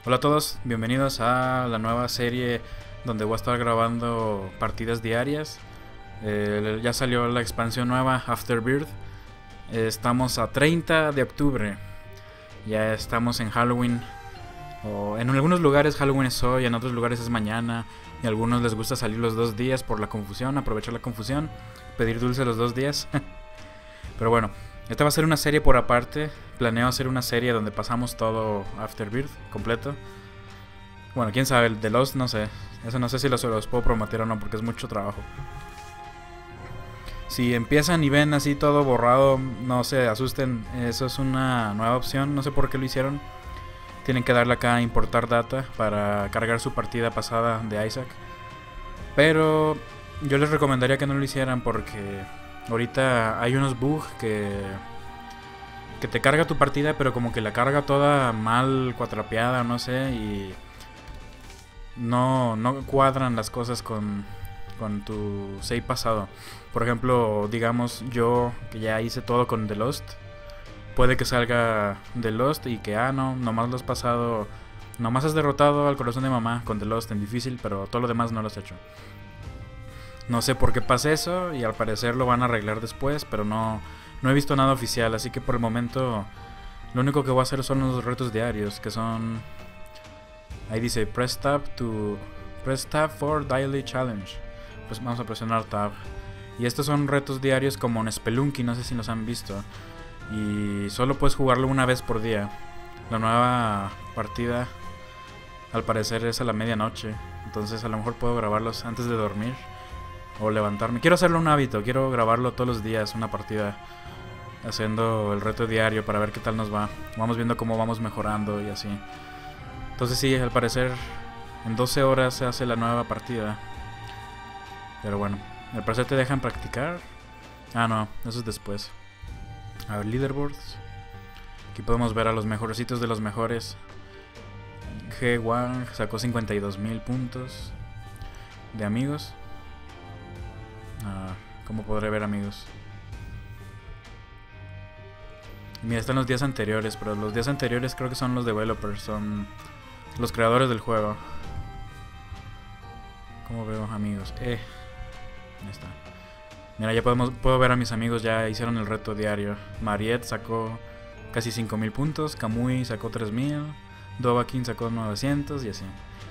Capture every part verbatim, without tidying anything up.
Hola a todos, bienvenidos a la nueva serie donde voy a estar grabando partidas diarias. Eh, ya salió la expansión nueva, Afterbirth. Eh, estamos a treinta de octubre. Ya estamos en Halloween. O en algunos lugares Halloween es hoy, en otros lugares es mañana. Y a algunos les gusta salir los dos días por la confusión, aprovechar la confusión, pedir dulce los dos días. Pero bueno, esta va a ser una serie por aparte. Planeo hacer una serie donde pasamos todo Afterbirth completo. Bueno, quién sabe, el de Lost no sé. Eso no sé si los, los puedo prometer o no, porque es mucho trabajo. Si empiezan y ven así todo borrado, no se asusten. Eso es una nueva opción, no sé por qué lo hicieron. Tienen que darle acá a importar data para cargar su partida pasada de Isaac. Pero yo les recomendaría que no lo hicieran porque ahorita hay unos bugs que... que te carga tu partida, pero como que la carga toda mal cuatrapeada, no sé, y no, no cuadran las cosas con, con tu save pasado. Por ejemplo, digamos yo que ya hice todo con The Lost, puede que salga The Lost y que, ah, no, nomás lo has pasado, nomás has derrotado al corazón de mamá con The Lost en difícil, pero todo lo demás no lo has hecho. No sé por qué pasa eso y al parecer lo van a arreglar después, pero no... No he visto nada oficial, así que por el momento lo único que voy a hacer son los retos diarios, que son... Ahí dice, press tab to... Press tab for daily challenge. Pues vamos a presionar tab. Y estos son retos diarios como en Spelunky, no sé si los han visto. Y solo puedes jugarlo una vez por día. La nueva partida al parecer es a la medianoche, entonces a lo mejor puedo grabarlos antes de dormir o levantarme. Quiero hacerlo un hábito, quiero grabarlo todos los días, una partida, haciendo el reto diario para ver qué tal nos va. Vamos viendo cómo vamos mejorando y así. Entonces sí, al parecer en doce horas se hace la nueva partida. Pero bueno, al parecer te dejan practicar. Ah, no, eso es después. A ver, leaderboards. Aquí podemos ver a los mejorcitos de los mejores. G Wang sacó cincuenta y dos mil puntos de amigos. Ah, ¿cómo podré ver amigos? Mira, están los días anteriores, pero los días anteriores creo que son los developers, son los creadores del juego. ¿Cómo veo amigos? Eh, ahí está. Mira, ya podemos, puedo ver a mis amigos, ya hicieron el reto diario. Mariette sacó casi cinco mil puntos, Kamui sacó tres mil, Dovahkiin sacó novecientos y así.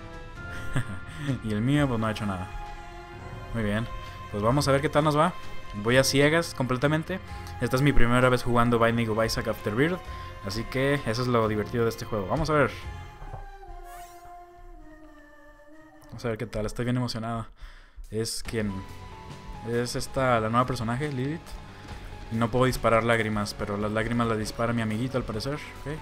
Y el mío pues no ha hecho nada. Muy bien, pues vamos a ver qué tal nos va. Voy a ciegas completamente. Esta es mi primera vez jugando Binding of Isaac Afterbirth, así que eso es lo divertido de este juego. Vamos a ver. Vamos a ver qué tal, estoy bien emocionado. Es quien... Es esta, la nueva personaje, Lilith. Y no puedo disparar lágrimas, pero las lágrimas las dispara mi amiguito al parecer. Okay.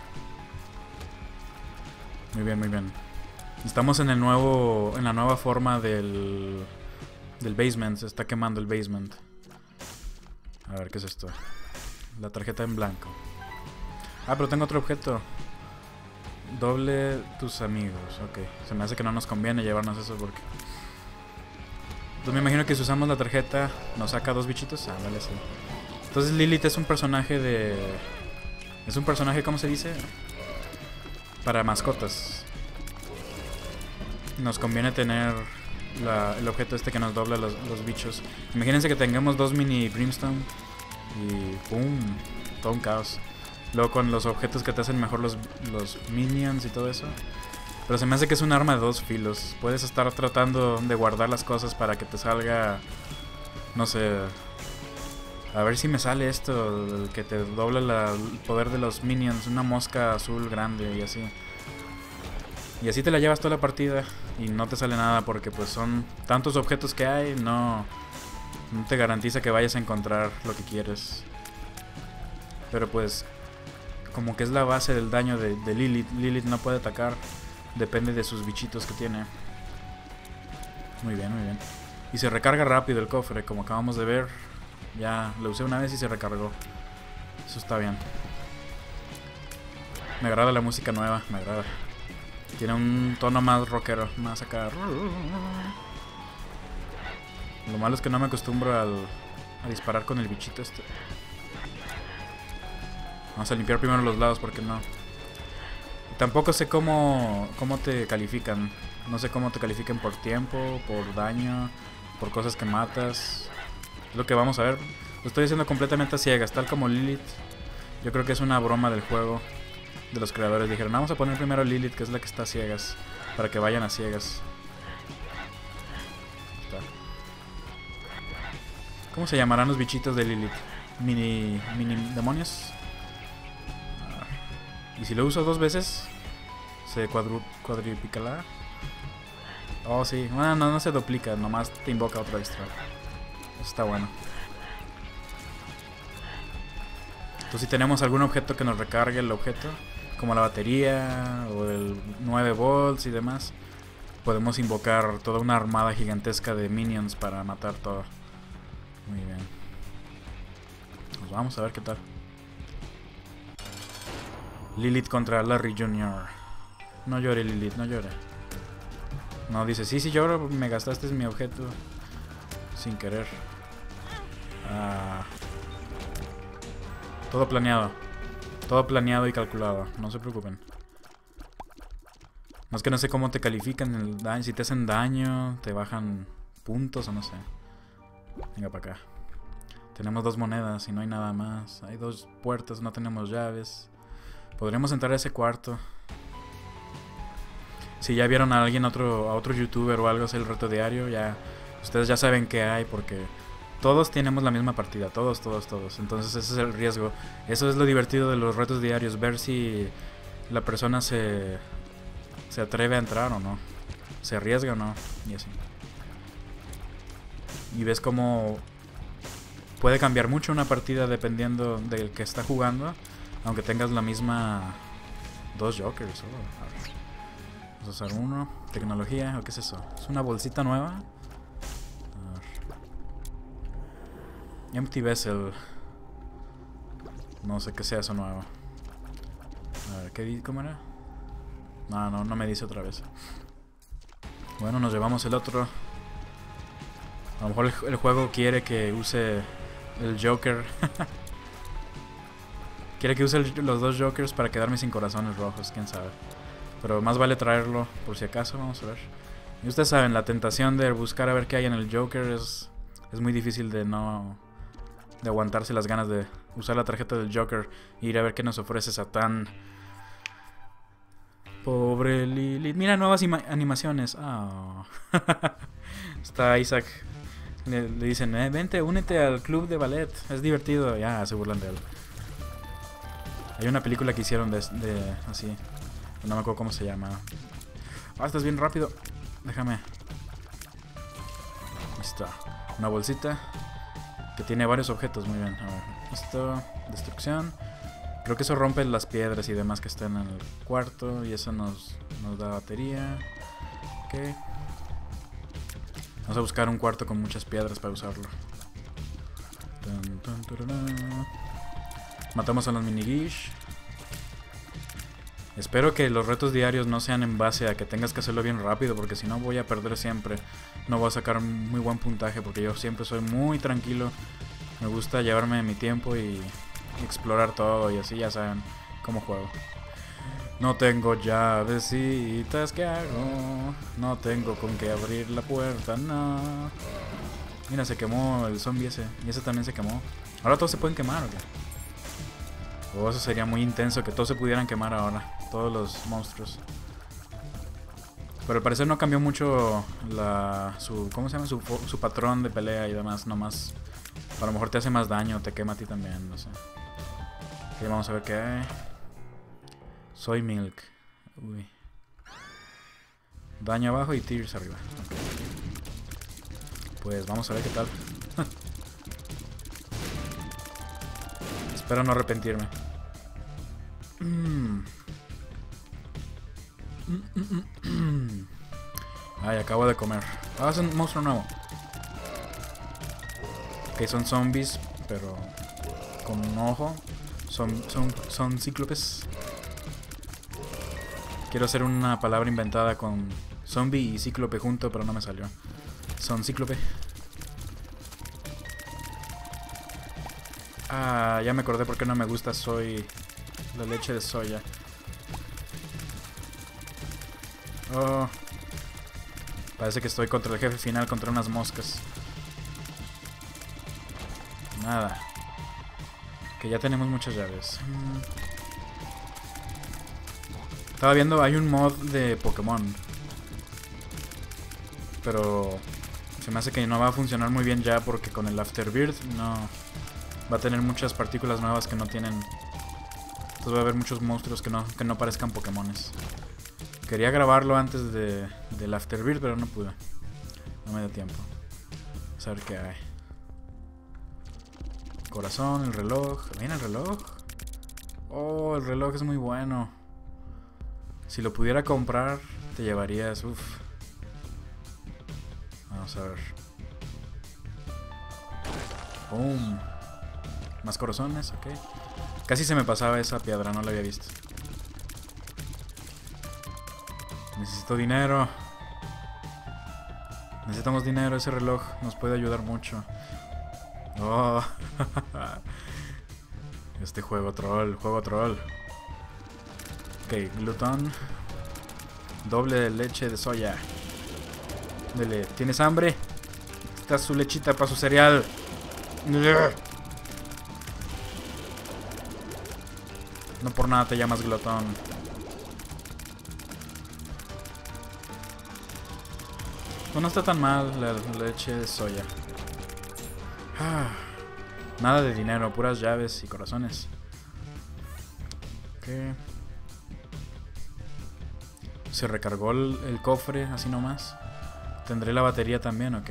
Muy bien, muy bien. Estamos en el nuevo, en la nueva forma del... Del basement, se está quemando el basement. A ver, ¿qué es esto? La tarjeta en blanco. Ah, pero tengo otro objeto. Doble tus amigos. Ok, se me hace que no nos conviene llevarnos eso porque... Entonces me imagino que si usamos la tarjeta nos saca dos bichitos. Ah, vale, sí. Entonces Lilith es un personaje de... Es un personaje, ¿cómo se dice? Para mascotas. Nos conviene tener... La, el objeto este que nos dobla los, los bichos. Imagínense que tengamos dos mini Brimstone y ¡pum! Todo un caos. Luego con los objetos que te hacen mejor los, los minions y todo eso. Pero se me hace que es un arma de dos filos. Puedes estar tratando de guardar las cosas para que te salga... No sé... A ver si me sale esto, que te dobla la, el poder de los minions. Una mosca azul grande y así. Y así te la llevas toda la partida y no te sale nada porque pues son tantos objetos que hay, no, no te garantiza que vayas a encontrar lo que quieres. Pero pues como que es la base del daño de, de Lilith. Lilith no puede atacar, depende de sus bichitos que tiene. Muy bien, muy bien. Y se recarga rápido el cofre, como acabamos de ver. Ya lo usé una vez y se recargó. Eso está bien. Me agrada la música nueva, me agrada. Tiene un tono más rockero, más acá. Lo malo es que no me acostumbro al, a disparar con el bichito este. Vamos a limpiar primero los lados porque no. Tampoco sé cómo, cómo te califican. No sé cómo te califican por tiempo, por daño, por cosas que matas. Es lo que vamos a ver. Lo estoy haciendo completamente a ciegas, tal como Lilith. Yo creo que es una broma del juego. De los creadores dijeron, vamos a poner primero Lilith, que es la que está a ciegas, para que vayan a ciegas. Está. ¿Cómo se llamarán los bichitos de Lilith? Mini, mini demonios. Y si lo uso dos veces, se cuadru, cuadriplicará. Oh, sí. Bueno, no, no se duplica, nomás te invoca otro extra. Eso está bueno. Entonces, si tenemos algún objeto que nos recargue el objeto, como la batería o el nueve volts y demás, podemos invocar toda una armada gigantesca de minions para matar todo. Muy bien. Pues vamos a ver qué tal. Lilith contra Larry junior No llore, Lilith, no llore. No, dice, sí, sí lloro, me gastaste mi objeto sin querer. Ah, todo planeado. Todo planeado y calculado, no se preocupen. No es que no sé cómo te califican el daño. Si te hacen daño, te bajan puntos o no sé. Venga para acá. Tenemos dos monedas y no hay nada más. Hay dos puertas, no tenemos llaves. Podríamos entrar a ese cuarto. Si ya vieron a alguien, otro, a otro youtuber o algo, hacer el reto diario, ya ustedes ya saben qué hay, porque todos tenemos la misma partida, todos, todos, todos. Entonces ese es el riesgo. Eso es lo divertido de los retos diarios, ver si la persona se, se atreve a entrar o no, se arriesga o no, y así. Y ves cómo puede cambiar mucho una partida dependiendo del que está jugando, aunque tengas la misma... Dos jokers, oh, a ver. Vamos a usar uno. Tecnología, ¿o qué es eso? ¿Es una bolsita nueva? A ver. Empty Vessel. No sé qué sea eso nuevo. A ver, ¿qué di ¿cómo era? No, no, no me dice otra vez. Bueno, nos llevamos el otro. A lo mejor el, el juego quiere que use el Joker. Quiere que use el, los dos Jokers para quedarme sin corazones rojos, quién sabe. Pero más vale traerlo por si acaso, vamos a ver. Y ustedes saben, la tentación de buscar a ver qué hay en el Joker es, es muy difícil de no... de aguantarse las ganas de usar la tarjeta del Joker e ir a ver qué nos ofrece Satán. Pobre Lilith. Mira, nuevas animaciones. Oh. Está Isaac. Le, le dicen, eh, vente, únete al club de ballet. Es divertido. Ya, se burlan de él. Hay una película que hicieron de, de así. No me acuerdo cómo se llama. Ah, estás bien rápido. Déjame. Ahí está. Una bolsita que tiene varios objetos. Muy bien. A ver. Esto. Destrucción. Creo que eso rompe las piedras y demás que están en el cuarto. Y eso nos, nos da batería. Ok. Vamos a buscar un cuarto con muchas piedras para usarlo. Dun, dun, dun, dun. Matamos a los minigish. Espero que los retos diarios no sean en base a que tengas que hacerlo bien rápido, porque si no voy a perder siempre. No voy a sacar muy buen puntaje, porque yo siempre soy muy tranquilo. Me gusta llevarme mi tiempo y explorar todo, y así ya saben cómo juego. No tengo llavecitas, ¿qué hago? No tengo con qué abrir la puerta, no. Mira, se quemó el zombie ese, y ese también se quemó. Ahora todos se pueden quemar, ¿o qué? Oh, eso sería muy intenso, que todos se pudieran quemar ahora. Todos los monstruos. Pero al parecer no cambió mucho la, su, ¿cómo se llama? Su, su patrón de pelea y demás. Nomás, a lo mejor te hace más daño, te quema a ti también, no sé. Ok, vamos a ver qué hay. Soy Milk. Uy. Daño abajo y tears arriba. Okay. Pues vamos a ver qué tal. Espero no arrepentirme. Mm. Mm, mm, mm. Ay, acabo de comer. Ah, es un monstruo nuevo. Ok, son zombies, pero con un ojo. Son, son, son cíclopes. Quiero hacer una palabra inventada con zombie y cíclope junto, pero no me salió. Son cíclope. Ah, ya me acordé por qué no me gusta soy la leche de soya. Oh. Parece que estoy contra el jefe final, contra unas moscas. Nada. Que ya tenemos muchas llaves. Estaba viendo, hay un mod de Pokémon. Pero se me hace que no va a funcionar muy bien ya, porque con el Afterbirth no va a tener muchas partículas nuevas que no tienen. Entonces va a haber muchos monstruos que no, que no parezcan Pokémones. Quería grabarlo antes de, del Afterbirth, pero no pude. No me dio tiempo. Vamos a ver qué hay. Corazón, el reloj. ¿Viene el reloj? Oh, el reloj es muy bueno. Si lo pudiera comprar, te llevarías. Uff. Vamos a ver. Boom. Más corazones, ok. Casi se me pasaba esa piedra, no la había visto. Necesito dinero. Necesitamos dinero, ese reloj nos puede ayudar mucho. Oh. Este juego troll, juego troll. Ok, glutón. Doble de leche de soya. Dele, ¿tienes hambre? Está su lechita para su cereal. No por nada te llamas glotón. Pues no está tan mal la leche de soya. Ah, nada de dinero, puras llaves y corazones. Ok. Se recargó el, el cofre así nomás. ¿Tendré la batería también o qué?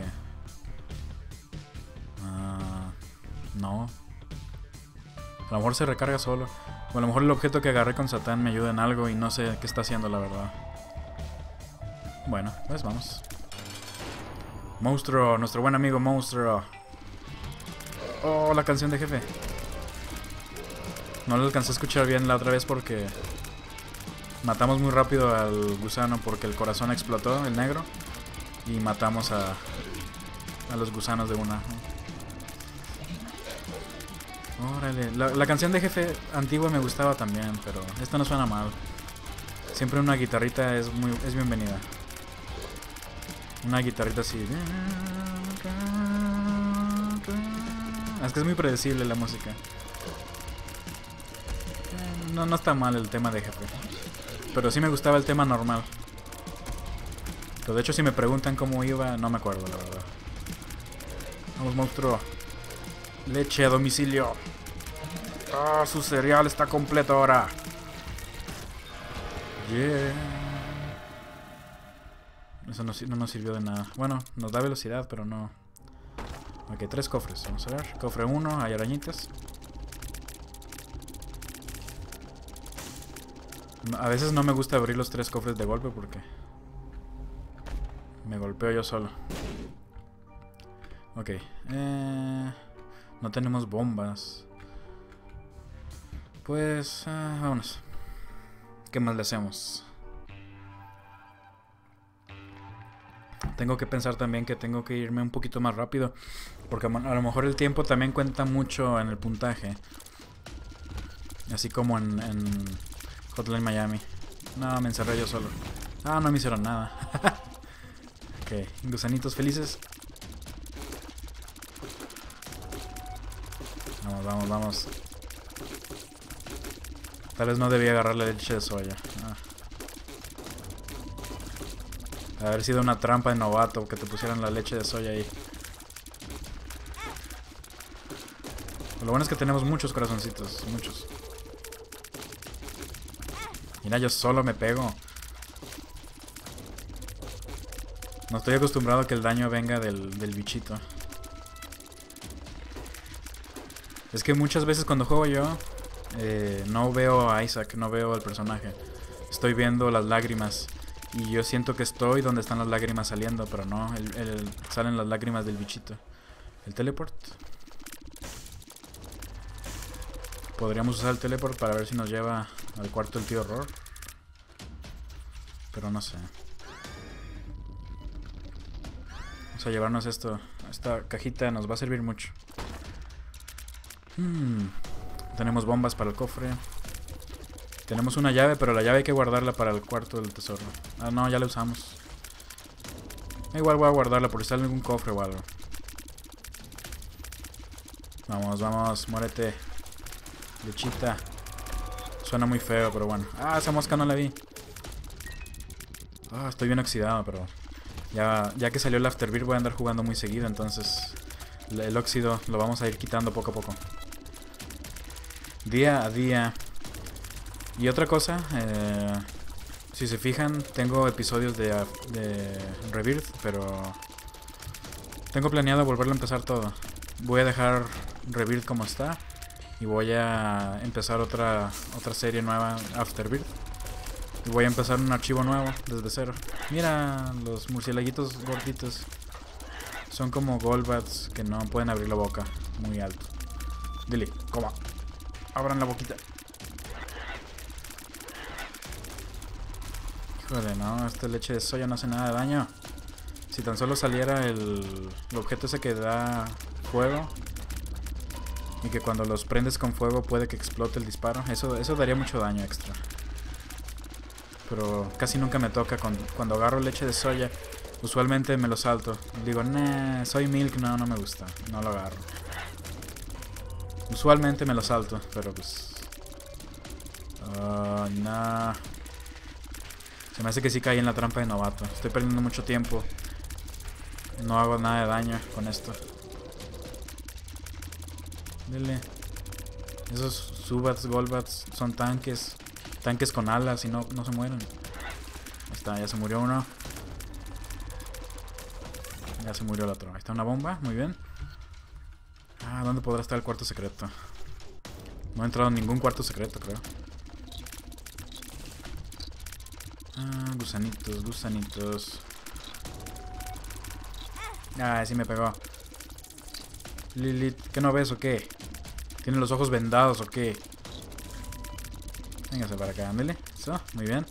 Uh, no. A lo mejor se recarga solo. O a lo mejor el objeto que agarré con Satán me ayuda en algo y no sé qué está haciendo, la verdad. Bueno, pues vamos. Monstruo, nuestro buen amigo Monstruo. Oh, la canción de jefe. No la alcancé a escuchar bien la otra vez porque matamos muy rápido al gusano porque el corazón explotó, el negro. Y matamos a, a los gusanos de una. Órale, la, la canción de jefe antigua me gustaba también, pero esta no suena mal. Siempre una guitarrita es muy es bienvenida. Una guitarrita así. Es que es muy predecible la música. No, no está mal el tema de jefe. Pero sí me gustaba el tema normal. Pero de hecho si me preguntan cómo iba, no me acuerdo la verdad. Vamos, monstruo. Leche a domicilio. Ah, oh, su cereal está completo ahora. Yeah. Eso no, no nos sirvió de nada. Bueno, nos da velocidad, pero no. Ok, tres cofres. Vamos a ver. Cofre uno, hay arañitas. A veces no me gusta abrir los tres cofres de golpe porque me golpeo yo solo. Ok. Eh, no tenemos bombas. Pues, uh, vámonos. ¿Qué más le hacemos? Tengo que pensar también que tengo que irme un poquito más rápido. Porque a lo mejor el tiempo también cuenta mucho en el puntaje. Así como en, en Hotline Miami. No, me encerré yo solo. Ah, no me hicieron nada. Ok, gusanitos felices. Vamos, vamos, vamos. Tal vez no debía agarrar la leche de soya. Ah. Haber sido una trampa de novato que te pusieran la leche de soya ahí. Lo bueno es que tenemos muchos corazoncitos. Muchos. Mira, yo solo me pego. No estoy acostumbrado a que el daño venga del, del bichito. Es que muchas veces cuando juego yo eh, no veo a Isaac, no veo al personaje. Estoy viendo las lágrimas. Y yo siento que estoy donde están las lágrimas saliendo, pero no, el, el, salen las lágrimas del bichito. El teleport. Podríamos usar el teleport para ver si nos lleva al cuarto del tío Horror. Pero no sé. Vamos a llevarnos esto. Esta cajita nos va a servir mucho. Hmm. Tenemos bombas para el cofre. Tenemos una llave, pero la llave hay que guardarla para el cuarto del tesoro. Ah, no, ya la usamos. Igual voy a guardarla por si sale algún cofre o algo. Vamos, vamos, muérete. Luchita. Suena muy feo, pero bueno. Ah, esa mosca no la vi. Ah, estoy bien oxidado, pero... Ya, ya que salió el Afterbirth voy a andar jugando muy seguido, entonces... El óxido lo vamos a ir quitando poco a poco. Día a día. Y otra cosa, eh, si se fijan, tengo episodios de, de Rebirth, pero... Tengo planeado volverlo a empezar todo. Voy a dejar Rebirth como está. Y voy a empezar otra otra serie nueva, Afterbirth. Y voy a empezar un archivo nuevo, desde cero. Mira, los murciélaguitos gorditos. Son como Golbats que no pueden abrir la boca muy alto. Dile, coma. Abran la boquita. Híjole, no, esta leche de soya no hace nada de daño. Si tan solo saliera el, el objeto ese que da fuego. Y que cuando los prendes con fuego puede que explote el disparo. Eso, eso daría mucho daño extra. Pero casi nunca me toca. Con, cuando agarro leche de soya, usualmente me lo salto. Digo, nah, soy milk, no, no me gusta. No lo agarro. Usualmente me lo salto, pero pues... Uh, nah. Se me hace que sí caí en la trampa de novato. Estoy perdiendo mucho tiempo. No hago nada de daño con esto. Dile. Esos Zubats, Golbats son tanques. Tanques con alas y no, no se mueren. Ahí está, ya se murió uno. Ya se murió el otro. Ahí está una bomba, muy bien. Ah, ¿dónde podrá estar el cuarto secreto? No he entrado en ningún cuarto secreto, creo. Ah, gusanitos, gusanitos. Ah, sí me pegó. Lilith, ¿qué no ves o qué? ¿Tiene los ojos vendados o qué? Véngase para acá, ándale. Eso, muy bien.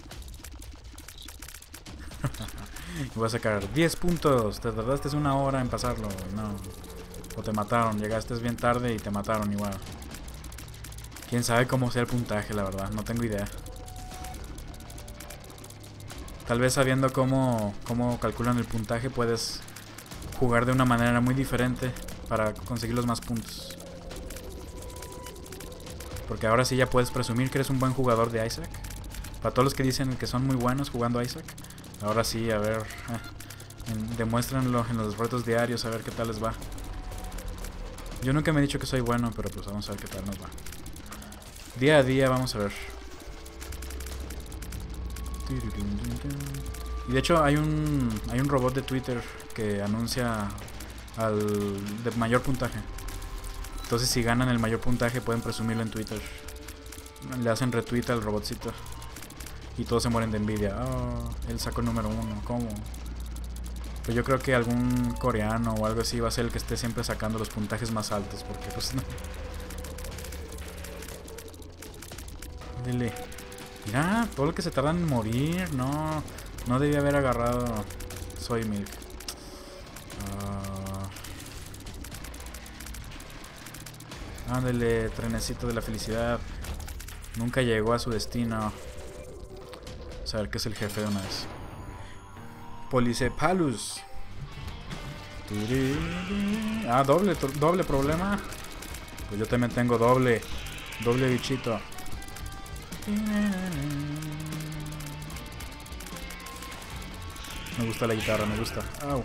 Voy a sacar diez puntos. Te tardaste una hora en pasarlo. No. O te mataron. Llegaste bien tarde y te mataron igual. Quién sabe cómo sea el puntaje, la verdad. No tengo idea. Tal vez sabiendo cómo, cómo calculan el puntaje puedes jugar de una manera muy diferente para conseguir los más puntos. Porque ahora sí ya puedes presumir que eres un buen jugador de Isaac. Para todos los que dicen que son muy buenos jugando Isaac. Ahora sí, a ver, eh, demuéstrenlo en los retos diarios, a ver qué tal les va. Yo nunca me he dicho que soy bueno, pero pues vamos a ver qué tal nos va. Día a día vamos a ver. Y de hecho hay un hay un robot de Twitter que anuncia al de mayor puntaje. Entonces si ganan el mayor puntaje pueden presumirlo en Twitter. Le hacen retweet al robotcito. Y todos se mueren de envidia. Oh, él sacó el número uno. ¿Cómo? Pues yo creo que algún coreano o algo así va a ser el que esté siempre sacando los puntajes más altos. Porque pues no. Dile. Mira, todo lo que se tarda en morir. No, no debía haber agarrado Soy Milk. Uh, ándale, trenecito de la felicidad. Nunca llegó a su destino. Vamos a ver qué es el jefe de una vez. Policephalus. Ah, doble, doble problema. Pues yo también tengo doble. Doble bichito. Me gusta la guitarra, me gusta. Au.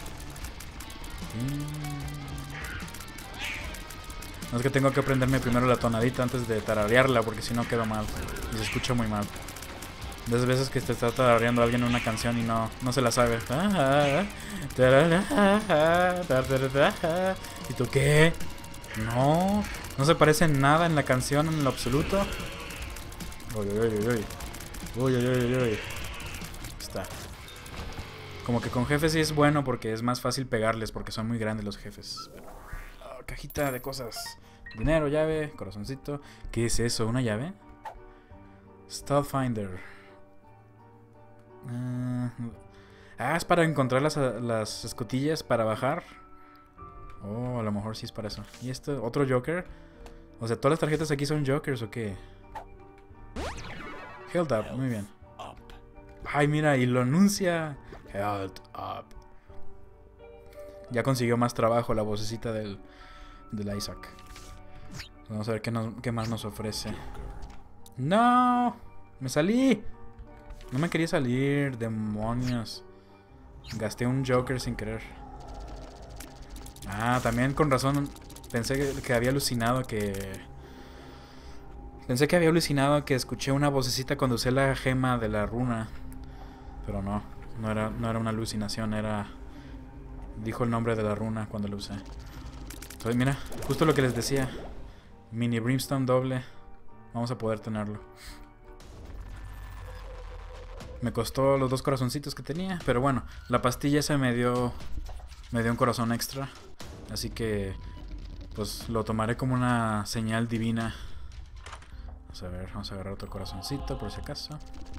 No, es que tengo que aprenderme primero la tonadita antes de tararearla, porque si no queda mal. Y se escucha muy mal. De esas veces que te está tarareando alguien una canción y no, no se la sabe. ¿Y tú qué? No, no se parece en nada en la canción en lo absoluto. Uy, uy, uy, uy. Uy, uy, uy, uy. Está. Como que con jefes sí es bueno porque es más fácil pegarles porque son muy grandes los jefes. Oh, cajita de cosas. Dinero, llave, corazoncito. ¿Qué es eso? ¿Una llave? Starfinder. Uh, ah, es para encontrar las, las escotillas para bajar. Oh, a lo mejor sí es para eso. ¿Y esto? ¿Otro Joker? O sea, ¿todas las tarjetas aquí son Jokers o qué? Held up, muy bien. Ay, mira, y lo anuncia. Health up. Ya consiguió más trabajo la vocecita del, del Isaac. Vamos a ver qué, nos, qué más nos ofrece. ¡No! ¡Me salí! No me quería salir, demonios. Gasté un Joker sin querer. Ah, también con razón. Pensé que, que había alucinado que... Pensé que había alucinado que escuché una vocecita cuando usé la gema de la runa. Pero no, no era, no era una alucinación, era... Dijo el nombre de la runa cuando lo usé. Entonces, mira, justo lo que les decía. Mini Brimstone doble. Vamos a poder tenerlo. Me costó los dos corazoncitos que tenía. Pero bueno, la pastilla esa me dio... Me dio un corazón extra. Así que... Pues lo tomaré como una señal divina. Vamos a ver, vamos a agarrar otro corazoncito por si acaso.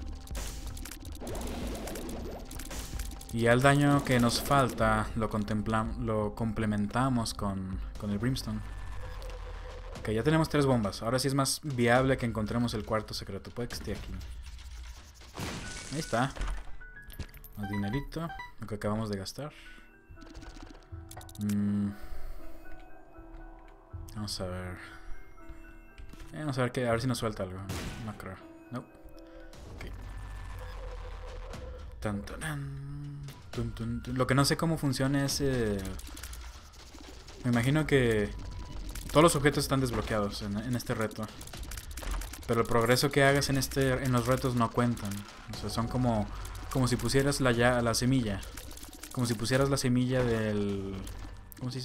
Y al daño que nos falta lo, lo complementamos con, con el Brimstone. Ok, ya tenemos tres bombas. Ahora sí es más viable que encontremos el cuarto secreto. Puede que esté aquí. Ahí está. Más dinerito. Lo que acabamos de gastar. Mm. Vamos a ver. Eh, vamos a ver, que, a ver si nos suelta algo. No creo. No. Ok. Tan, tan, tan. Tun, tun, tun. Lo que no sé cómo funciona es... Eh... Me imagino que... Todos los objetos están desbloqueados en, en este reto. Pero el progreso que hagas en este en los retos no cuentan. O sea, son como... Como si pusieras la, ya, la semilla. Como si pusieras la semilla del... ¿Cómo se dice?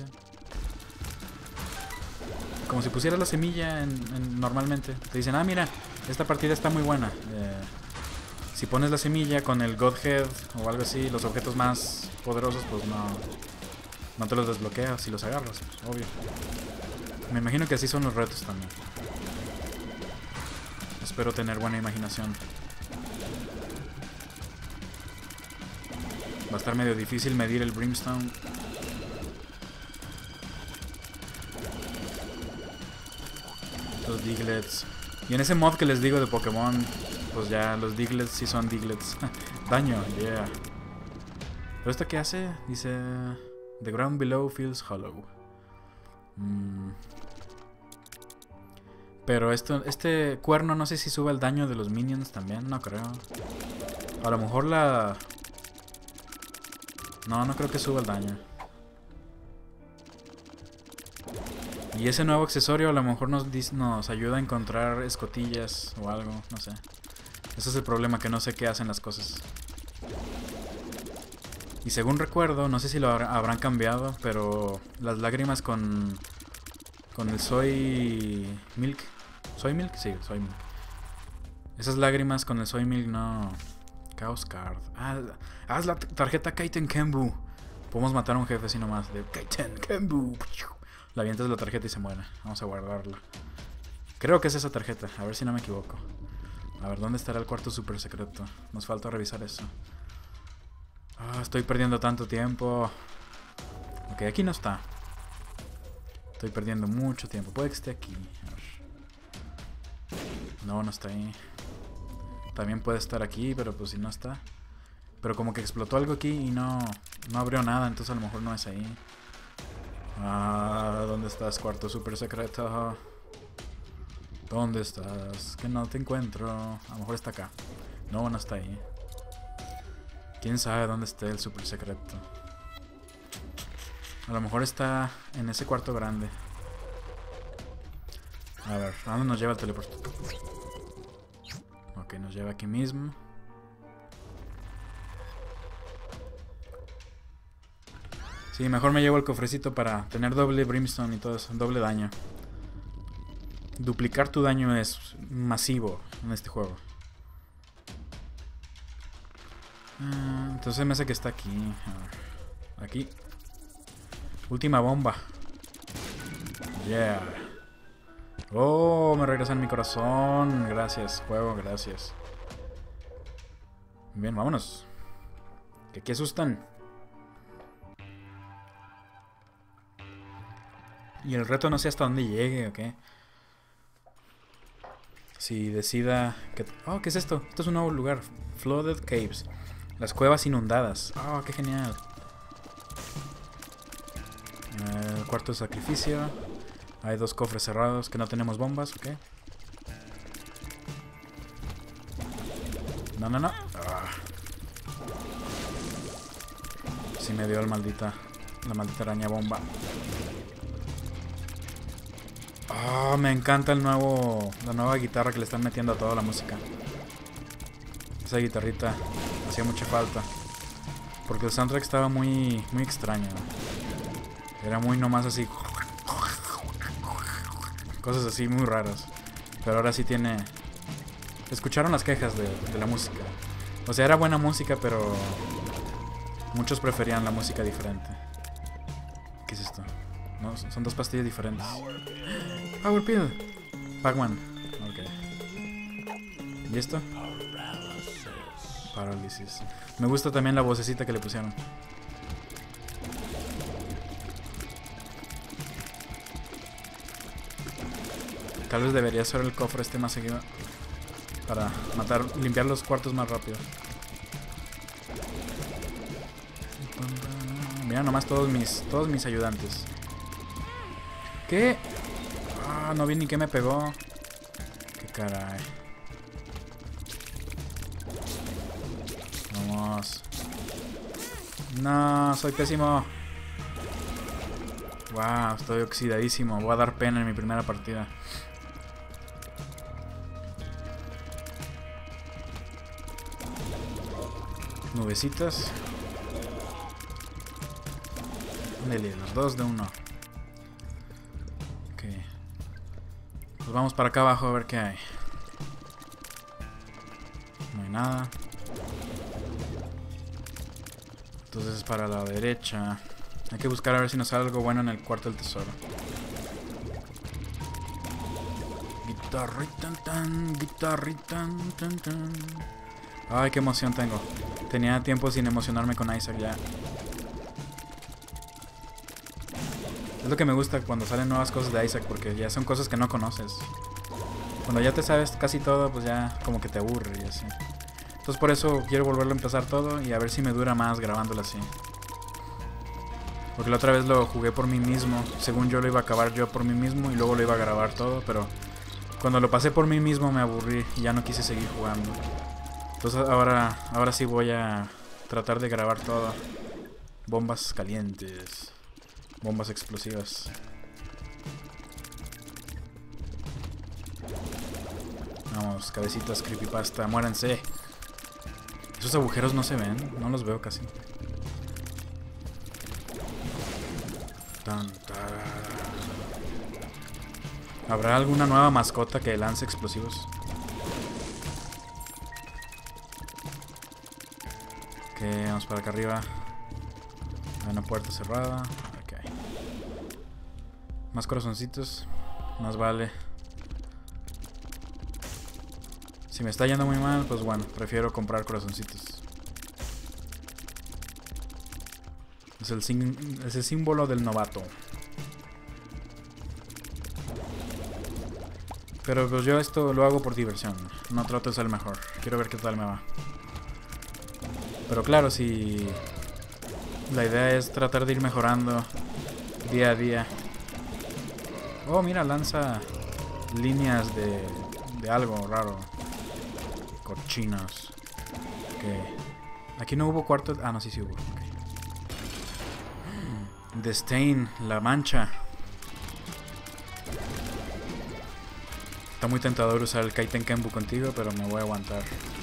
Como si pusieras la semilla en, en, normalmente. Te dicen, ah, mira, esta partida está muy buena. Eh, si pones la semilla con el Godhead o algo así, los objetos más poderosos, pues no, no te los desbloqueas si los agarras, pues, obvio. Me imagino que así son los retos también. Espero tener buena imaginación. Va a estar medio difícil medir el Brimstone. Los Diglets. Y en ese mod que les digo de Pokémon, pues ya los Diglets sí son Diglets. Daño, yeah. ¿Pero esto qué hace? Dice... The ground below feels hollow. Mm. Pero esto, este cuerno no sé si sube el daño de los minions también, no creo. A lo mejor la... No, no creo que suba el daño. Y ese nuevo accesorio a lo mejor nos, nos ayuda a encontrar escotillas o algo, no sé. Ese es el problema, que no sé qué hacen las cosas. Y según recuerdo, no sé si lo habrán cambiado, pero las lágrimas con... Con el Soy Milk. ¿Soy Milk? Sí, Soy Milk. Esas lágrimas con el Soy Milk no... Chaos Card. Ah, haz la tarjeta Kaiten Kenbu. Podemos matar a un jefe así nomás. De Kaiten Kenbu. Le avientas la tarjeta y se muere. Vamos a guardarla. Creo que es esa tarjeta. A ver si no me equivoco. A ver, ¿dónde estará el cuarto super secreto? Nos falta revisar eso. Ah, estoy perdiendo tanto tiempo. Ok, aquí no está. Estoy perdiendo mucho tiempo. Puede que esté aquí. A ver. No, no está ahí. También puede estar aquí, pero pues si no está. Pero como que explotó algo aquí y no, no abrió nada, entonces a lo mejor no es ahí. Ah, ¿dónde estás, cuarto super secreto? ¿Dónde estás? Que no te encuentro. A lo mejor está acá. No, no está ahí. ¿Quién sabe dónde esté el super secreto? A lo mejor está en ese cuarto grande. A ver, ¿a dónde nos lleva el teleporte? Ok, nos lleva aquí mismo. Sí, mejor me llevo el cofrecito para tener doble Brimstone y todo eso, doble daño. Duplicar tu daño es masivo en este juego. Ah, entonces me hace que está aquí. A ver. Aquí. Última bomba. Yeah. Oh, me regresan mi corazón. Gracias, juego, gracias. Bien, vámonos. Que aquí asustan. Y el reto no sé hasta dónde llegue, ¿ok? Si decida que... Oh, ¿qué es esto? Esto es un nuevo lugar. Flooded Caves. Las cuevas inundadas. Oh, qué genial. El cuarto de sacrificio. Hay dos cofres cerrados que no tenemos bombas, ok. No, no, no. Ah. Sí me dio el maldita, la maldita araña bomba. Oh, me encanta el nuevo, la nueva guitarra que le están metiendo a toda la música. Esa guitarrita hacía mucha falta. Porque el soundtrack estaba muy, muy extraño. Era muy nomás así. Cosas así muy raras. Pero ahora sí tiene... Escucharon las quejas de, de la música. O sea, era buena música, pero... Muchos preferían la música diferente. ¿Qué es esto? No, son dos pastillas diferentes. Power Pill. Pac-Man. Ok. ¿Y esto? Parálisis. Me gusta también la vocecita que le pusieron. Tal vez debería ser el cofre este más seguido. Para matar, limpiar los cuartos más rápido. Mira nomás todos mis, todos mis ayudantes. ¿Qué? Ah, no vi ni qué me pegó. Qué caray. Vamos. No, soy pésimo. Wow, estoy oxidadísimo. Voy a dar pena en mi primera partida. Nubecitas. Dele, los dos de uno. Ok. Pues vamos para acá abajo a ver qué hay. No hay nada. Entonces para la derecha. Hay que buscar a ver si nos sale algo bueno en el cuarto del tesoro. Guitarrita tan, guitarrita tan tan. Ay, qué emoción tengo. Tenía tiempo sin emocionarme con Isaac ya. Es lo que me gusta cuando salen nuevas cosas de Isaac, porque ya son cosas que no conoces. Cuando ya te sabes casi todo, pues ya como que te aburre y así. Entonces por eso quiero volverlo a empezar todo y a ver si me dura más grabándolo así. Porque la otra vez lo jugué por mí mismo. Según yo lo iba a acabar yo por mí mismo y luego lo iba a grabar todo, pero cuando lo pasé por mí mismo me aburrí y ya no quise seguir jugando. Entonces ahora, ahora sí voy a tratar de grabar todo. Bombas calientes. Bombas explosivas. Vamos, cabecitas creepypasta, muéranse. Esos agujeros no se ven, no los veo casi. Tan, ¿habrá alguna nueva mascota que lance explosivos? Ok, vamos para acá arriba. Hay una puerta cerrada. Ok. Más corazoncitos. Más vale. Si me está yendo muy mal, pues bueno, prefiero comprar corazoncitos. Es el, sim es el símbolo del novato. Pero pues yo esto lo hago por diversión. No trato de ser el mejor. Quiero ver qué tal me va. Pero claro, si la idea es tratar de ir mejorando día a día. Oh, mira, lanza líneas de, de algo raro. Cochinos. Ok. Aquí no hubo cuarto. Ah, no, sí, sí hubo. Okay. The Stain, la mancha. Está muy tentador usar el Kaiten Kenbu contigo, pero me voy a aguantar.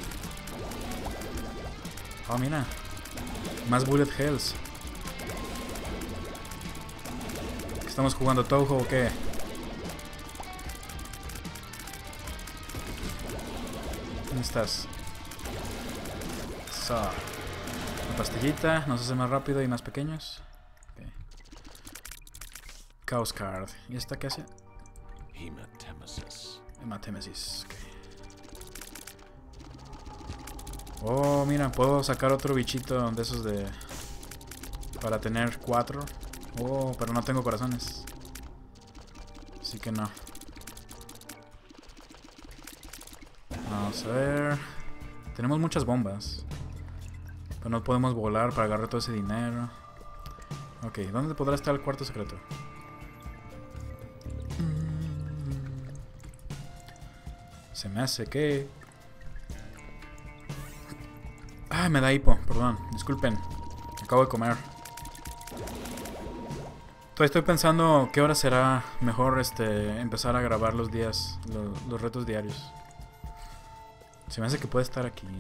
Oh, mira. Más bullet hells. ¿Estamos jugando Touhou o qué? ¿Dónde estás? So. La pastillita nos hace más rápido y más pequeños. Okay. Chaos Card. ¿Y esta qué hace? Hematemesis. Hematemesis. Okay. Oh, mira, puedo sacar otro bichito de esos de... para tener cuatro. Oh, pero no tengo corazones. Así que no. Vamos a ver. Tenemos muchas bombas. Pero no podemos volar para agarrar todo ese dinero. Ok, ¿dónde podrá estar el cuarto secreto? Se me hace que... Ah, me da hipo, perdón, disculpen. Acabo de comer. Todavía estoy pensando qué hora será mejor este empezar a grabar los días, los, los retos diarios. Se me hace que puede estar aquí.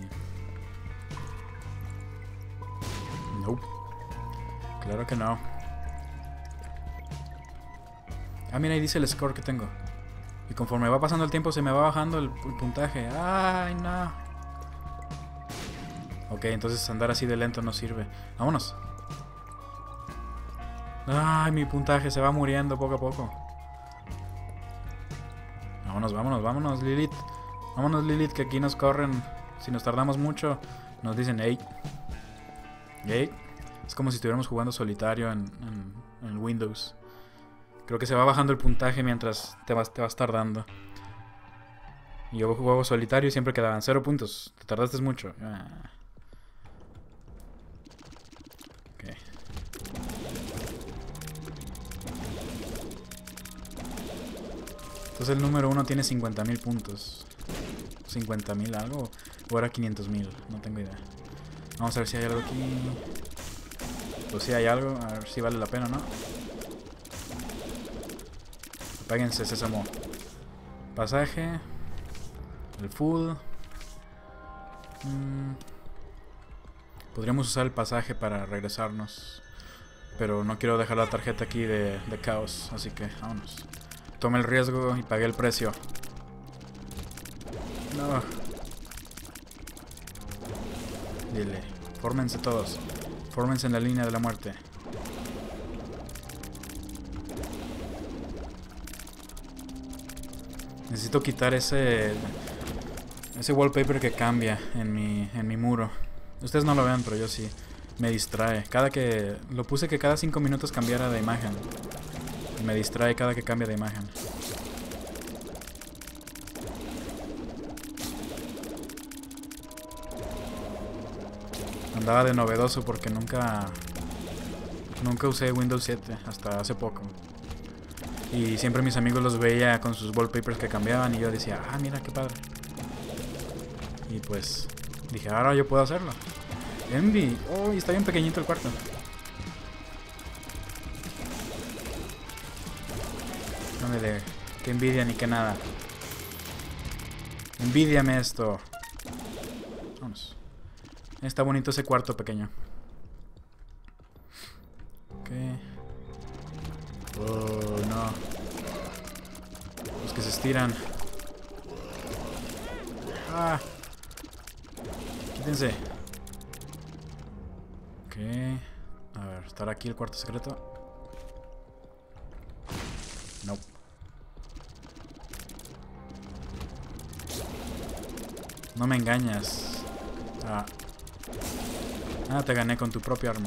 Nope. Claro que no. Ah, mira, ahí dice el score que tengo. Y conforme va pasando el tiempo se me va bajando el, el puntaje. Ay, no. Ok, entonces andar así de lento no sirve. Vámonos. Ay, mi puntaje se va muriendo poco a poco. Vámonos, vámonos, vámonos, Lilith. Vámonos, Lilith, que aquí nos corren. Si nos tardamos mucho, nos dicen, hey. Hey. Es como si estuviéramos jugando solitario en, en, en Windows. Creo que se va bajando el puntaje mientras te vas, te vas tardando. Y yo juego solitario y siempre quedaban cero puntos. Te tardaste mucho. Ah. Okay. Entonces el número uno tiene cincuenta mil puntos. ¿cincuenta mil algo? ¿O era quinientos mil? No tengo idea. Vamos a ver si hay algo aquí. Pues si hay algo. A ver si vale la pena, ¿no? Apáguense, sésamo. Pasaje. El full. Mm. Podríamos usar el pasaje para regresarnos. Pero no quiero dejar la tarjeta aquí de, de caos. Así que vámonos. Tomé el riesgo y pagué el precio. No. Dile. Fórmense todos. Fórmense en la línea de la muerte. Necesito quitar ese ese wallpaper que cambia en mi, en mi muro. Ustedes no lo vean, pero yo sí. Me distrae. Cada que... Lo puse que cada cinco minutos cambiara de imagen. Me distrae cada que cambia de imagen. Andaba de novedoso porque nunca... Nunca usé Windows siete hasta hace poco. Y siempre mis amigos los veía con sus wallpapers que cambiaban y yo decía, ah, mira qué padre. Y pues dije, ahora yo puedo hacerlo. Envy, oh, está bien pequeñito el cuarto. No me de, que envidia ni que nada. Envidiame esto. Vamos. Está bonito ese cuarto pequeño. Ok. Oh, no. Los que se estiran. Ah. Quítense. Ok. A ver, ¿estará aquí el cuarto secreto? No. No me engañas. Ah. Ah, te gané con tu propia arma.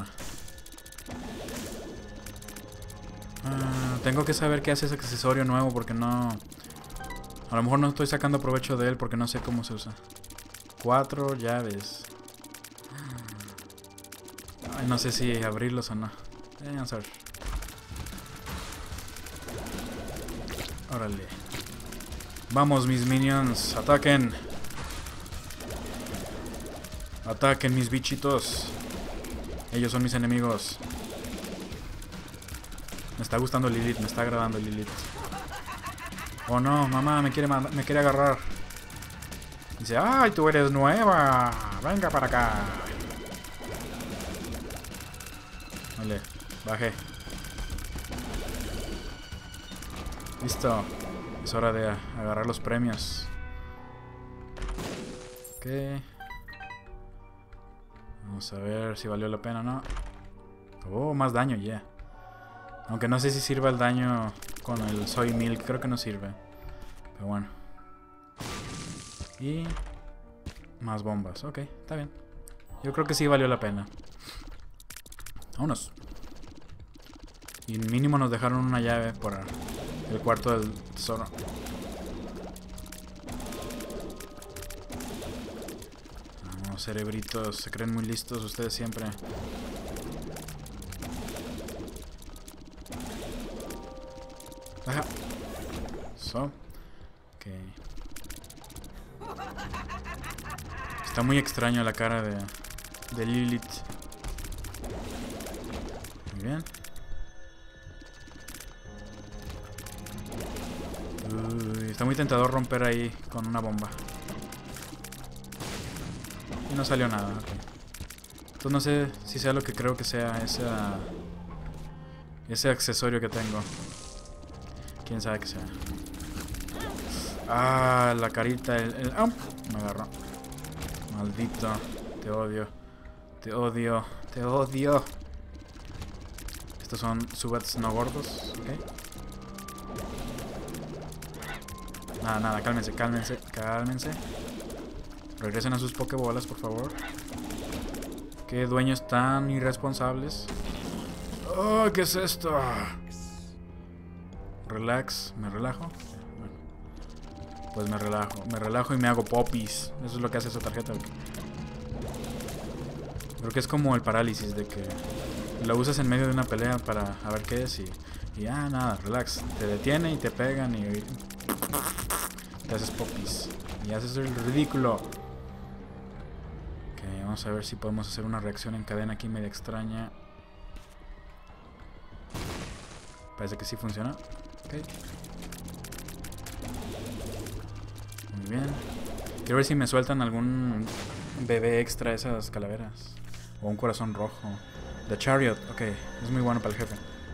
Ah, tengo que saber qué hace ese accesorio nuevo porque no... A lo mejor no estoy sacando provecho de él porque no sé cómo se usa. Cuatro llaves. Ay, no sé si abrirlos o no. Eh, vamos a ver. Órale. Vamos, mis minions. Ataquen. Ataquen, mis bichitos. Ellos son mis enemigos. Me está gustando Lilith, me está agradando Lilith. Oh no, mamá, me quiere, me quiere agarrar. Dice, ay, tú eres nueva. Venga para acá. Vale, bajé. Listo. Es hora de agarrar los premios. Ok. Vamos a ver si valió la pena o no. Oh, más daño, ya. Yeah. Aunque no sé si sirva el daño con el Soy Milk. Creo que no sirve. Pero bueno. Y... más bombas. Ok, está bien. Yo creo que sí valió la pena. Vámonos. Y mínimo nos dejaron una llave por el cuarto del tesoro. Los cerebritos se creen muy listos ustedes siempre. Baja. So. Ok. Está muy extraño la cara de, de Lilith. Muy bien. Uy, está muy tentador romper ahí con una bomba. Y no salió nada. Okay. Entonces no sé si sea lo que creo que sea esa, ese accesorio que tengo. Quién sabe que sea. Ah, la carita. El, el, ¡oh! Me agarró. Maldito. Te odio. Te odio. Te odio. Estos son subats no gordos. Ok. Nada, nada. Cálmense, cálmense, cálmense. Regresen a sus pokebolas, por favor. Qué dueños tan irresponsables. Oh, ¿qué es esto? Relax. ¿Me relajo? Bueno. Pues me relajo. Me relajo y me hago popis. Eso es lo que hace esa tarjeta. Creo que es como el parálisis, de que lo usas en medio de una pelea para a ver qué es y, y ah, nada, relax. Te detiene y te pegan y, y te haces popis. Y haces el ridículo. Ok, vamos a ver si podemos hacer una reacción en cadena aquí medio extraña. Parece que sí funciona. Ok. Muy bien. Quiero ver si me sueltan algún bebé extra esas calaveras. O un corazón rojo. The Chariot. Ok, es muy bueno para el jefe.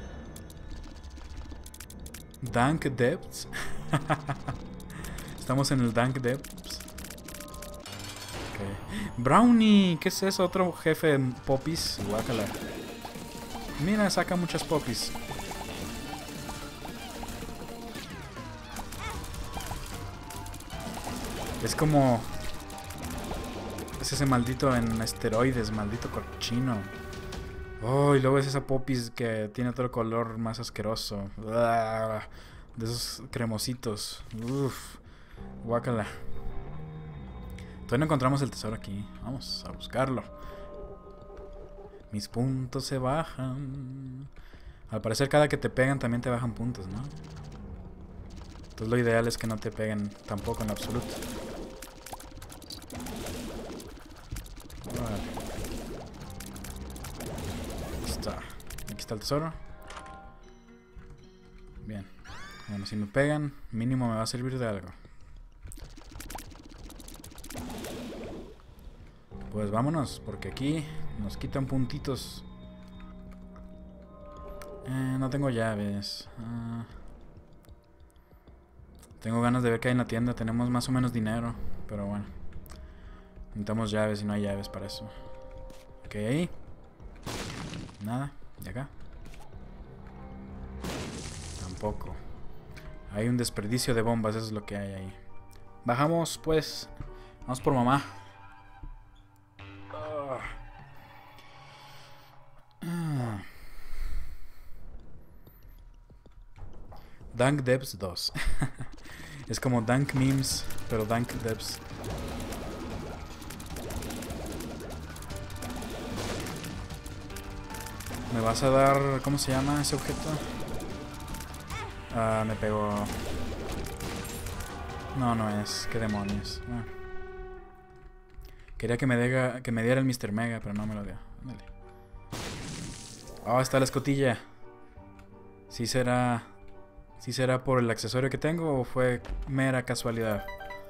Dank Depths. Estamos en el Dank Depths. Okay. Brownie. ¿Qué es eso? Otro jefe en popis. Guácala. Mira, saca muchas popis. Es como... Es ese maldito en esteroides, maldito cochino. Oh, y luego es esa popis que tiene otro color más asqueroso. Uah, de esos cremositos. Uff. Guácala. Todavía no encontramos el tesoro aquí. Vamos a buscarlo. Mis puntos se bajan. Al parecer cada que te pegan también te bajan puntos, ¿no? Entonces lo ideal es que no te peguen tampoco en absoluto. Vale. Aquí está. Aquí está el tesoro. Bien. Bueno, si me pegan, mínimo me va a servir de algo. Pues vámonos, porque aquí nos quitan puntitos. Eh, no tengo llaves. Ah, tengo ganas de ver qué hay en la tienda. Tenemos más o menos dinero, pero bueno. Necesitamos llaves y no hay llaves para eso. Ok, ahí. Nada. ¿Y acá? Tampoco. Hay un desperdicio de bombas, eso es lo que hay ahí. Bajamos, pues. Vamos por mamá. Dank Depths dos. Es como Dank Memes, pero Dank Depths. ¿Me vas a dar... ¿Cómo se llama ese objeto? Ah, me pegó. No, no es. ¿Qué demonios? Ah. Quería que me, diga, que me diera el mister Mega, pero no me lo dio. Dale. Oh, está la escotilla. ¿Sí será... ¿Sí será por el accesorio que tengo o fue mera casualidad?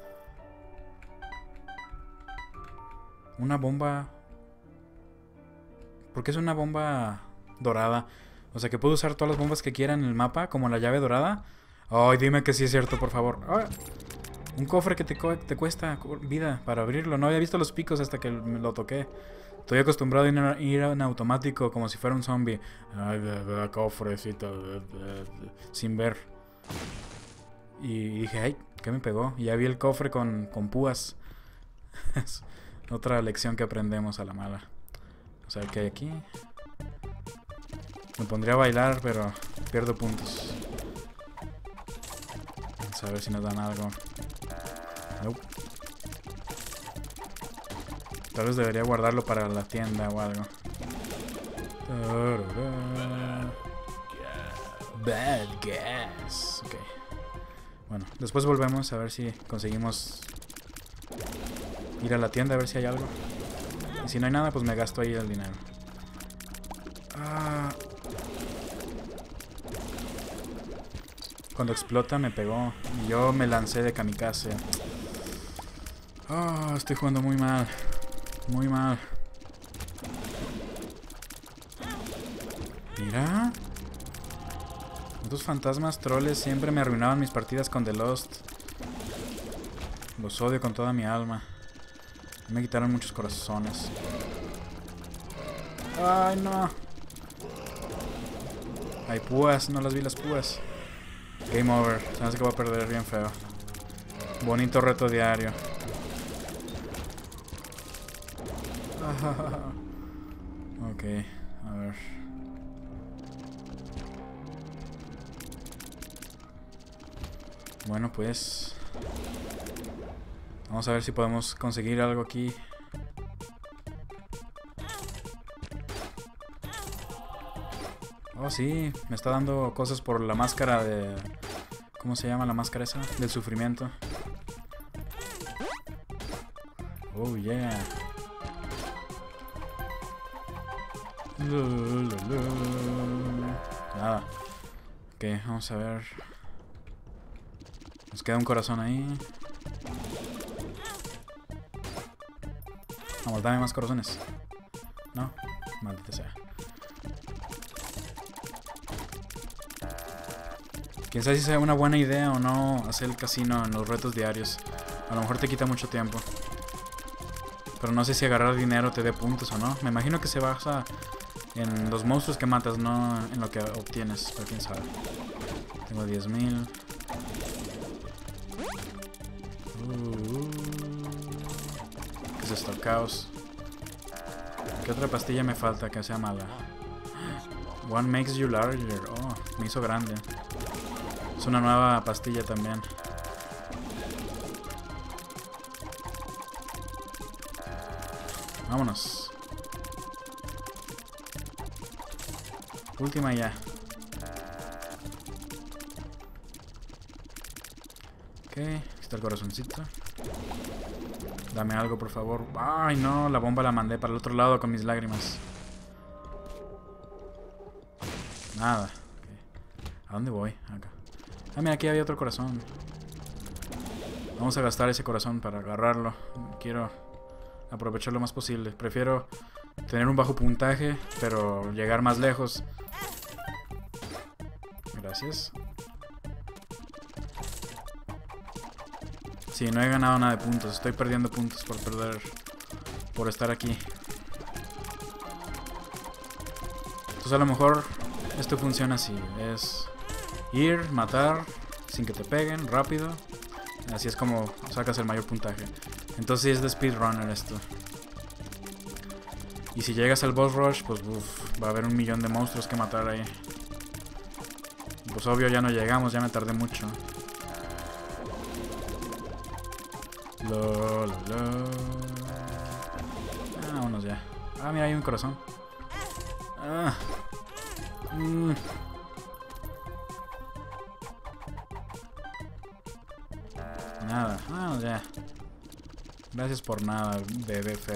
Una bomba... ¿Por qué es una bomba dorada? O sea, que puedo usar todas las bombas que quiera en el mapa, como la llave dorada. Ay, dime que sí es cierto, por favor. Ah, un cofre que te, te cuesta vida para abrirlo. No había visto los picos hasta que me lo toqué. Estoy acostumbrado a ir en automático como si fuera un zombie. Ay, de, de, cofrecito. De, de, de, sin ver. Y dije, ay, ¿qué me pegó? Y ya vi el cofre con, con púas. Es otra lección que aprendemos a la mala. O sea, ¿qué hay aquí? Me pondría a bailar, pero pierdo puntos. Vamos a ver si nos dan algo. Nope. Tal vez debería guardarlo para la tienda o algo. Bad gas. Ok. Bueno, después volvemos a ver si conseguimos ir a la tienda a ver si hay algo. Y si no hay nada, pues me gasto ahí el dinero. Ah. Cuando explota me pegó y yo me lancé de kamikaze. Oh, estoy jugando muy mal. Muy mal. Mira. Estos fantasmas troles siempre me arruinaban mis partidas con The Lost. Los odio con toda mi alma. Me quitaron muchos corazones. Ay, no. Hay púas, no las vi las púas. Game over. Se me hace que voy a perder bien feo. Bonito reto diario. Ok, a ver. Bueno, pues vamos a ver si podemos conseguir algo aquí. Oh, sí, me está dando cosas por la máscara de... ¿Cómo se llama la máscara esa? Del sufrimiento. Oh, yeah. Nada. Ok, vamos a ver. Nos queda un corazón ahí. Vamos, dame más corazones. No, maldita sea. Quién sabe si sea una buena idea o no hacer el casino en los retos diarios. A lo mejor te quita mucho tiempo. Pero no sé si agarrar dinero te dé puntos o no. Me imagino que se basa en los monstruos que matas, no en lo que obtienes. Pero quién sabe. Tengo diez mil. Uh, ¿Qué es esto? Caos. ¿Qué otra pastilla me falta que sea mala? One makes you larger. Oh, me hizo grande. Es una nueva pastilla también. Vámonos. Última ya. Ok, aquí está el corazoncito. Dame algo, por favor. Ay, no, la bomba la mandé para el otro lado con mis lágrimas. Nada. Okay. ¿A dónde voy? Acá. Ah, mira, aquí había otro corazón. Vamos a gastar ese corazón para agarrarlo. Quiero aprovechar lo más posible. Prefiero tener un bajo puntaje, pero llegar más lejos. Gracias. Sí, no he ganado nada de puntos. Estoy perdiendo puntos por perder. Por estar aquí. Entonces a lo mejor esto funciona así. Es ir, matar, sin que te peguen, rápido. Así es como sacas el mayor puntaje. Entonces sí es de speedrunner esto. Y si llegas al boss rush, pues uf, va a haber un millón de monstruos que matar ahí. Pues obvio ya no llegamos, ya me tardé mucho. Lo, lo, lo. Ah, vámonos ya. Ah, mira, hay un corazón. Ah. Mm. Nada, ah, ya. Gracias por nada, bebé feo.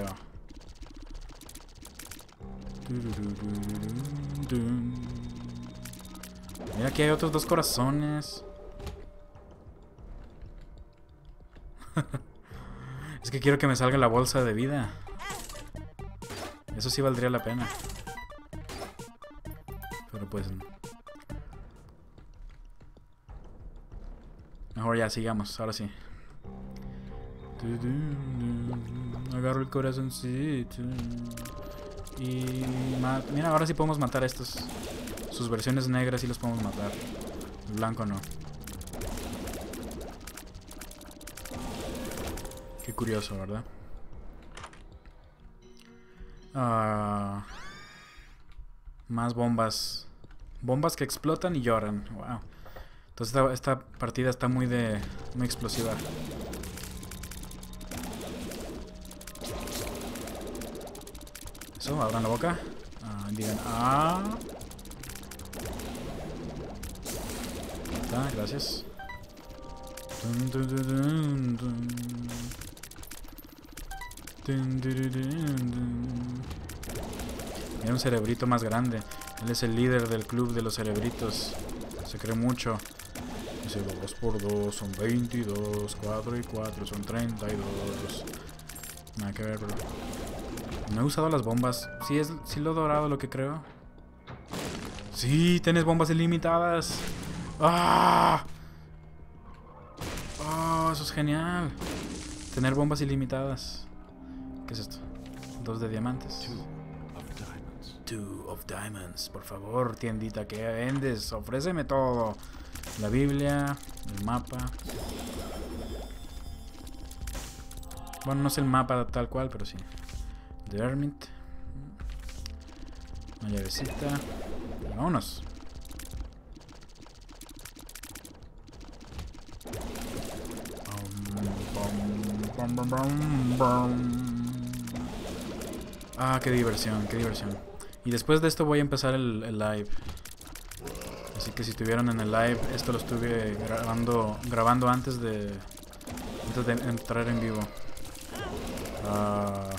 Mira, aquí hay otros dos corazones. Es que quiero que me salga la bolsa de vida. Eso sí valdría la pena. Pero pues... mejor ya, sigamos, ahora sí. Agarro el corazoncito. Y... mira, ahora sí podemos matar a estos. Sus versiones negras sí los podemos matar. El blanco no. Qué curioso, ¿verdad? Uh, más bombas. Bombas que explotan y lloran. Wow. Entonces esta, esta partida está muy de... muy explosiva. Eso, abran la boca. Ah, digan, ah. Ah, gracias. Dun, dun, dun, dun, dun. Dun, dun, dun, dun, dun. Mira un cerebrito más grande. Él es el líder del club de los cerebritos. Se cree mucho. Dice dos por dos son veintidós. cuatro y cuatro son treinta y dos. Nada que ver, pero... No he usado las bombas. Sí, es, sí lo he dorado lo que creo. Sí, tienes bombas ilimitadas. ¡Ah! ¡Oh, eso es genial! Tener bombas ilimitadas. ¿Qué es esto? Dos de diamantes. Two of diamonds. Two of diamonds. Por favor, tiendita, ¿qué vendes? Ofréceme todo. La Biblia, el mapa. Bueno, no es el mapa tal cual, pero sí. The Hermit. Una llavecita. Y vámonos. Ah, qué diversión, qué diversión. Y después de esto voy a empezar el, el live. Así que si estuvieron en el live, esto lo estuve grabando grabando antes de antes de entrar en vivo. Uh,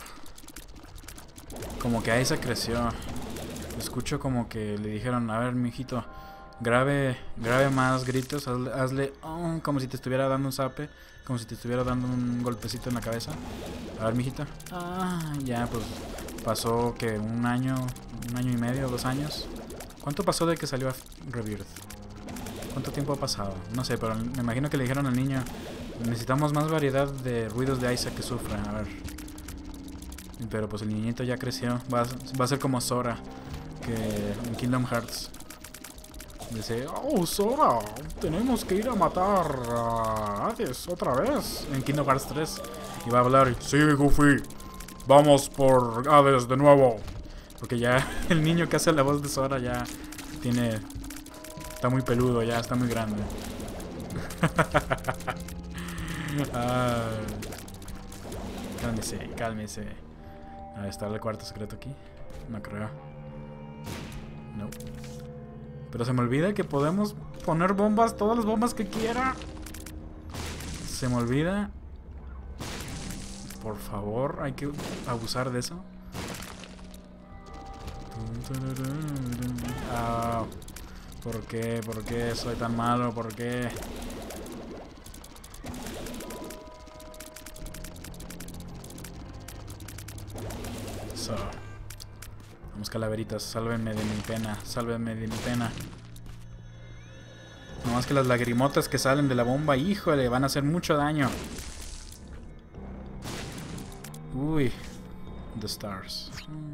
como que Isaac creció. Escucho como que le dijeron, a ver, mijito, grabe, grabe más gritos, hazle, hazle oh, como si te estuviera dando un zape, como si te estuviera dando un golpecito en la cabeza. A ver, mijita. Ah, ya, pues pasó que un año, un año y medio, dos años. ¿Cuánto pasó de que salió a Rebirth? ¿Cuánto tiempo ha pasado? No sé, pero me imagino que le dijeron al niño, necesitamos más variedad de ruidos de Isaac que sufra. A ver. Pero pues el niñito ya creció. Va a, va a ser como Sora, que en Kingdom Hearts dice, oh, Sora, tenemos que ir a matar a Hades otra vez en Kingdom Hearts tres. Y va a hablar, sí, Goofy, vamos por Hades de nuevo. Porque ya el niño que hace la voz de Sora ya tiene... Está muy peludo, ya está muy grande. Ah, cálmese, cálmese. A ver, ¿está el cuarto secreto aquí? No creo. No. Pero se me olvida que podemos poner bombas, todas las bombas que quiera. Se me olvida. Por favor, hay que abusar de eso. Ah, ¿por qué? ¿Por qué soy tan malo? ¿Por qué? So. Vamos, calaveritas, sálvenme de mi pena, sálvenme de mi pena. No más que las lagrimotas que salen de la bomba, híjole, van a hacer mucho daño. Uy, The Stars.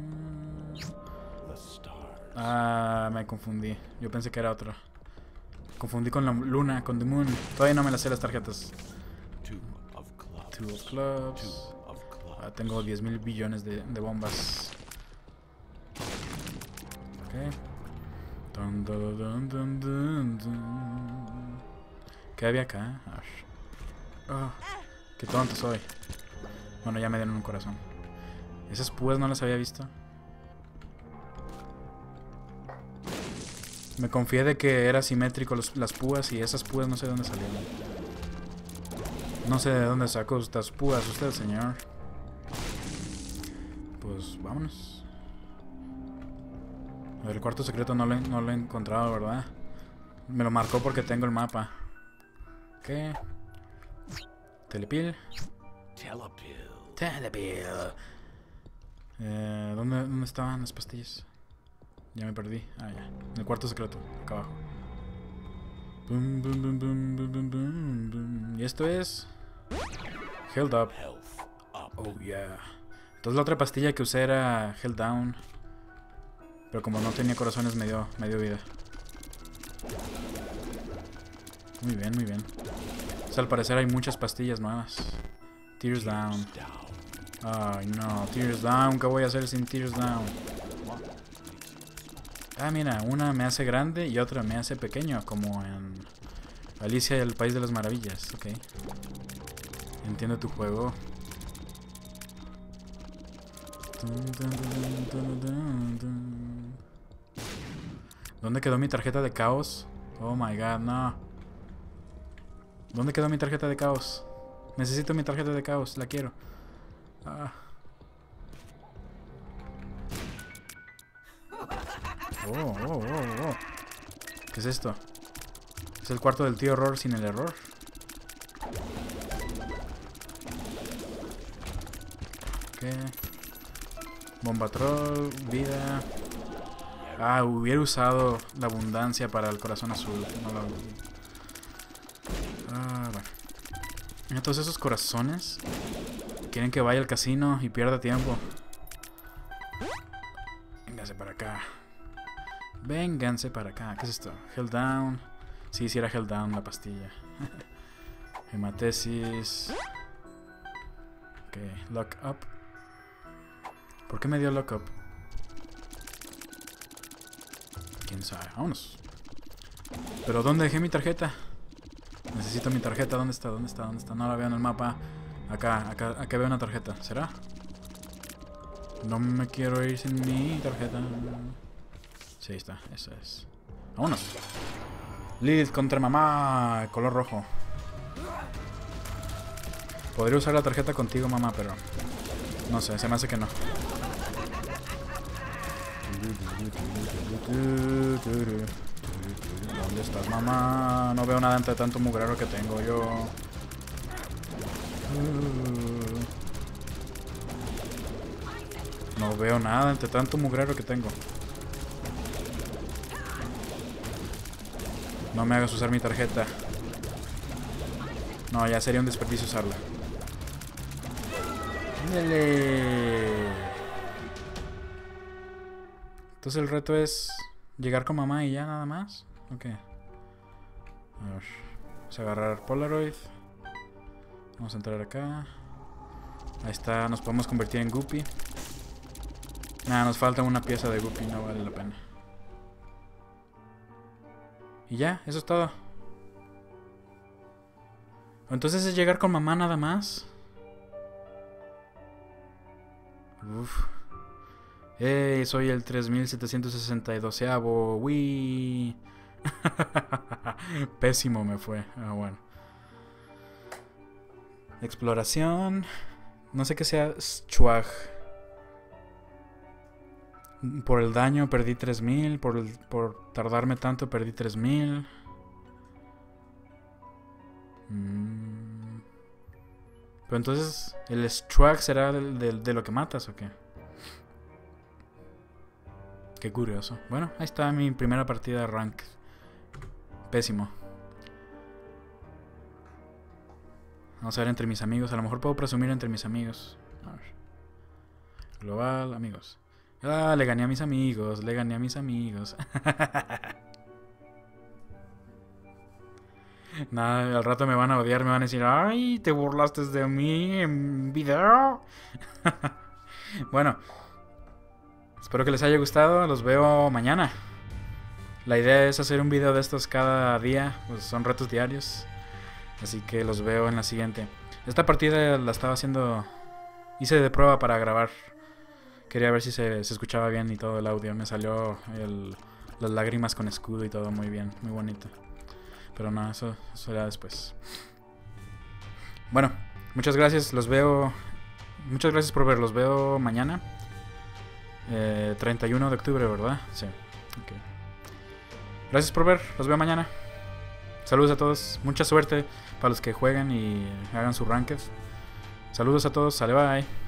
Ah, me confundí. Yo pensé que era otro. Confundí con la luna, con The Moon. Todavía no me las sé las tarjetas. Two of Clubs. Ah, tengo diez mil billones de, de bombas. Ok. Dun, dun, dun, dun, dun, dun. ¿Qué había acá? Oh, qué tonto soy. Bueno, ya me dieron un corazón. Esas púas no las había visto. Me confié de que era simétrico los, las púas y esas púas no sé de dónde salieron. No sé de dónde sacó estas púas usted, señor. Pues vámonos. A ver, el cuarto secreto no lo, he, no lo he encontrado, ¿verdad? Me lo marcó porque tengo el mapa. ¿Qué? Telepil. Telepil. Telepil. Eh, ¿dónde, ¿Dónde estaban las pastillas? Ya me perdí. Ah, ya. En el cuarto secreto. Acá abajo. Bum, bum, bum, bum, bum, bum, bum, bum. Y esto es... Held Up. Oh, yeah. Entonces la otra pastilla que usé era Held Down. Pero como no tenía corazones me dio, me dio vida. Muy bien, muy bien. O sea, al parecer hay muchas pastillas nuevas. Tears Down. Ay, no. Tears Down. ¿Qué voy a hacer sin Tears Down? Ah, mira, una me hace grande y otra me hace pequeño, como en Alicia y el País de las Maravillas. Ok. Entiendo tu juego. ¿Dónde quedó mi tarjeta de caos? Oh my god, no. ¿Dónde quedó mi tarjeta de caos? Necesito mi tarjeta de caos, la quiero. Ah. Oh, oh, oh, oh. ¿Qué es esto? Es el cuarto del tío Horror sin el error. Ok. Bomba troll, vida. Ah, hubiera usado la abundancia para el corazón azul. No lo... Ah, bueno. Entonces esos corazones quieren que vaya al casino y pierda tiempo. Vénganse para acá. Vénganse para acá. ¿Qué es esto? Hell Down. Sí, sí era Hell Down la pastilla. Hematesis. Ok, Lock Up. ¿Por qué me dio Lock Up? Quién sabe. Vámonos. ¿Pero dónde dejé mi tarjeta? Necesito mi tarjeta. ¿Dónde está? ¿Dónde está? ¿Dónde está? No la veo en el mapa. Acá, acá, acá veo una tarjeta. ¿Será? No me quiero ir sin mi tarjeta. Sí, ahí está. Esa es. Vámonos. Lilith contra mamá. Color rojo. Podría usar la tarjeta contigo, mamá, pero... No sé, se me hace que no. ¿Dónde estás, mamá? No veo nada entre tanto mugrero que tengo yo. No veo nada entre tanto mugrero que tengo. No me hagas usar mi tarjeta. No, ya sería un desperdicio usarla. ¡Dale! Entonces el reto es llegar con mamá y ya nada más. Ok. A ver. Vamos a agarrar Polaroid. Vamos a entrar acá. Ahí está, nos podemos convertir en Guppy. Nada, nos falta una pieza de Guppy, no vale la pena. Y ya, eso es todo. Entonces es llegar con mamá nada más. Uf. ¡Ey! Soy el tres mil setecientos sesenta y dos. ¡Wii! Pésimo me fue. Ah, bueno. Exploración. No sé qué sea Schwag. Por el daño perdí tres mil. Por, el, por tardarme tanto perdí tres mil. Mm. Pero entonces, ¿el Schwag será de, de, de lo que matas o qué? Qué curioso. Bueno, ahí está mi primera partida de rank. Pésimo. Vamos a ver entre mis amigos. A lo mejor puedo presumir entre mis amigos. A ver. Global, amigos. Ah, le gané a mis amigos. Le gané a mis amigos. Nada, al rato me van a odiar. Me van a decir, ay, te burlaste de mí en video. Bueno. Espero que les haya gustado. Los veo mañana. La idea es hacer un video de estos cada día. Pues son retos diarios. Así que los veo en la siguiente. Esta partida la estaba haciendo... Hice de prueba para grabar. Quería ver si se, se escuchaba bien y todo el audio. Me salió el, las lágrimas con escudo y todo muy bien. Muy bonito. Pero no, eso, eso era después. Bueno, muchas gracias. Los veo... Muchas gracias por ver. Los veo mañana. Eh, treinta y uno de octubre, ¿verdad? Sí. Okay. Gracias por ver. Los veo mañana. Saludos a todos. Mucha suerte para los que jueguen y hagan su ranked. Saludos a todos. Sale, bye.